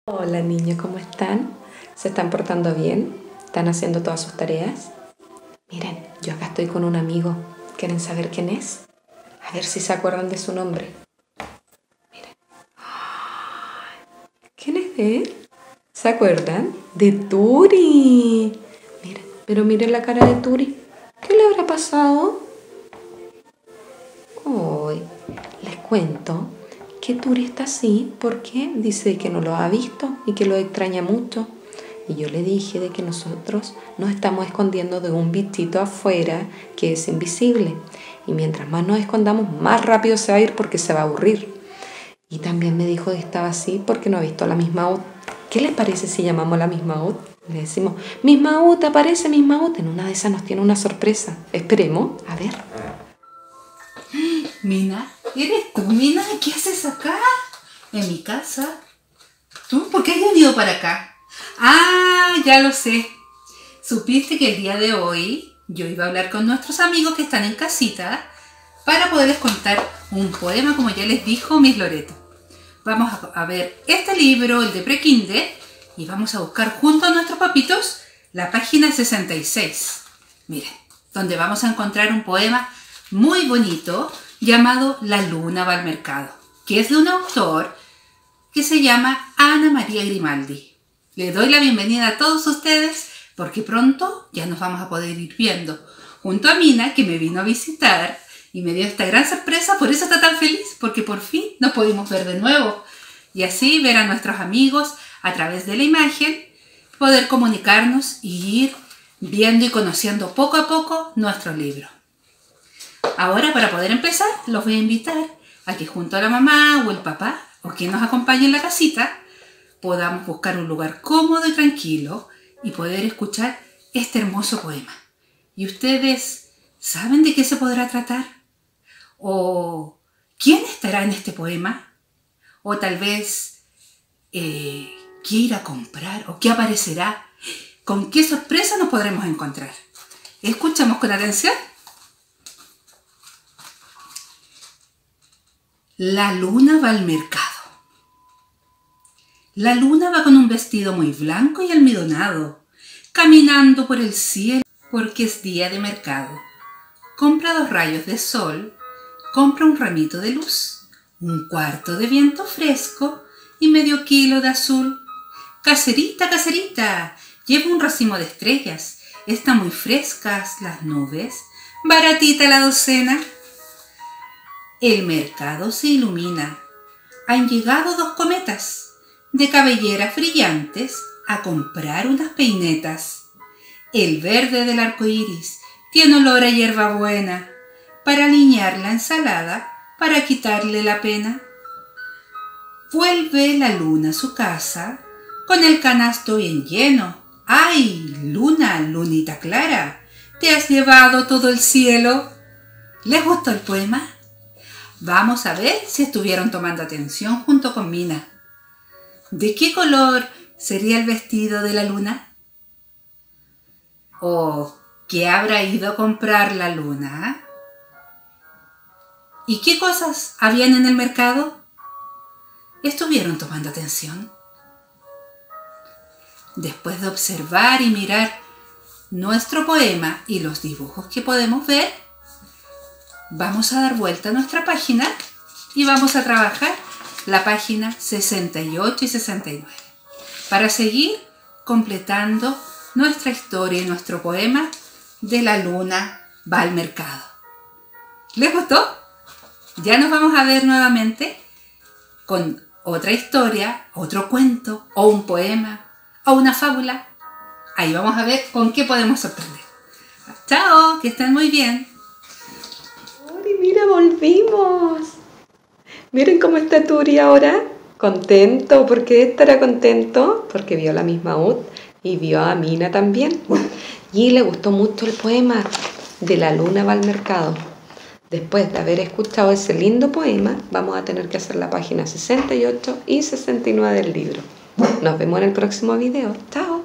Hola niños, ¿cómo están? ¿Se están portando bien? ¿Están haciendo todas sus tareas? Miren, yo acá estoy con un amigo. ¿Quieren saber quién es? A ver si se acuerdan de su nombre. Miren. ¿Quién es él? ¿Se acuerdan? De Turi. Miren, pero miren la cara de Turi. ¿Qué le habrá pasado? Hoy les cuento que Turi está así porque dice que no lo ha visto y que lo extraña mucho. Y yo le dije de que nosotros nos estamos escondiendo de un bichito afuera que es invisible. Y mientras más nos escondamos, más rápido se va a ir porque se va a aburrir. Y también me dijo que estaba así porque no ha visto la misma UT. ¿Qué les parece si llamamos a la misma UT? Le decimos, misma UT, aparece misma UT. En una de esas nos tiene una sorpresa. Esperemos, a ver. Mina, ¿eres tú, Mina? ¿Qué haces acá? ¿En mi casa? ¿Tú? ¿Por qué has venido para acá? Ah, ya lo sé. Supiste que el día de hoy yo iba a hablar con nuestros amigos que están en casita para poderles contar un poema, como ya les dijo Miss Loreto. Vamos a ver este libro, el de Prekinder, y vamos a buscar junto a nuestros papitos la página 66. Miren, donde vamos a encontrar un poema muy bonito llamado La luna va al mercado, que es de un autor que se llama Ana María Grimaldi. Les doy la bienvenida a todos ustedes porque pronto ya nos vamos a poder ir viendo junto a Mina, que me vino a visitar y me dio esta gran sorpresa. Por eso está tan feliz, porque por fin nos pudimos ver de nuevo y así ver a nuestros amigos a través de la imagen, poder comunicarnos y ir viendo y conociendo poco a poco nuestro libro. Ahora, para poder empezar, los voy a invitar a que junto a la mamá o el papá o quien nos acompañe en la casita podamos buscar un lugar cómodo y tranquilo y poder escuchar este hermoso poema. ¿Y ustedes saben de qué se podrá tratar? ¿O quién estará en este poema? ¿O tal vez qué ir a comprar? ¿O qué aparecerá? ¿Con qué sorpresa nos podremos encontrar? Escuchamos con atención. La luna va al mercado. La luna va con un vestido muy blanco y almidonado, caminando por el cielo porque es día de mercado. Compra 2 rayos de sol, compra un ramito de luz, un cuarto de viento fresco y medio kilo de azul. Caserita, caserita, lleva un racimo de estrellas, están muy frescas las nubes, baratita la docena. El mercado se ilumina. Han llegado 2 cometas de cabelleras brillantes a comprar unas peinetas. El verde del arco iris tiene olor a hierbabuena para aliñar la ensalada, para quitarle la pena. Vuelve la luna a su casa con el canasto bien lleno. ¡Ay, luna, lunita clara! ¿Te has llevado todo el cielo? ¿Les gustó el poema? Vamos a ver si estuvieron tomando atención junto con Mina. ¿De qué color sería el vestido de la luna? ¿O qué habrá ido a comprar la luna? ¿Y qué cosas habían en el mercado? ¿Estuvieron tomando atención? Después de observar y mirar nuestro poema y los dibujos que podemos ver, vamos a dar vuelta a nuestra página y vamos a trabajar la página 68 y 69 para seguir completando nuestra historia y nuestro poema de La luna va al mercado. ¿Les gustó? Ya nos vamos a ver nuevamente con otra historia, otro cuento o un poema o una fábula. Ahí vamos a ver con qué podemos sorprender. ¡Chao! Que estén muy bien. Mira, volvimos. Miren cómo está Turi ahora. Contento. ¿Por qué estará contento? Porque vio la misma UT y vio a Mina también. Y le gustó mucho el poema de La luna va al mercado. Después de haber escuchado ese lindo poema, vamos a tener que hacer la página 68 y 69 del libro. Nos vemos en el próximo video. ¡Chao!